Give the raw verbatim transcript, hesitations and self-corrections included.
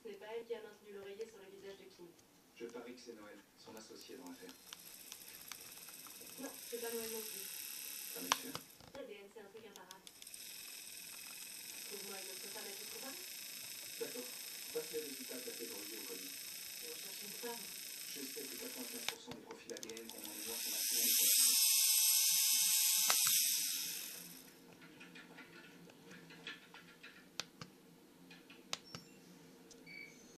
Ce n'est pas elle qui a maintenu l'oreiller sur le visage de Kim. Je parie que c'est Noël, son associé dans l'affaire. Non, c'est pas Noël non plus. Pas bien sûr. L'A D N, c'est un truc imparable. Trouve-moi une autre femme à qui comparer. D'accord. Passe les résultats de la théorie au colis. On cherche une femme. Je sais que quatre-vingt-quinze pour cent des profils A D N qu'on a en mémoire sont masculins.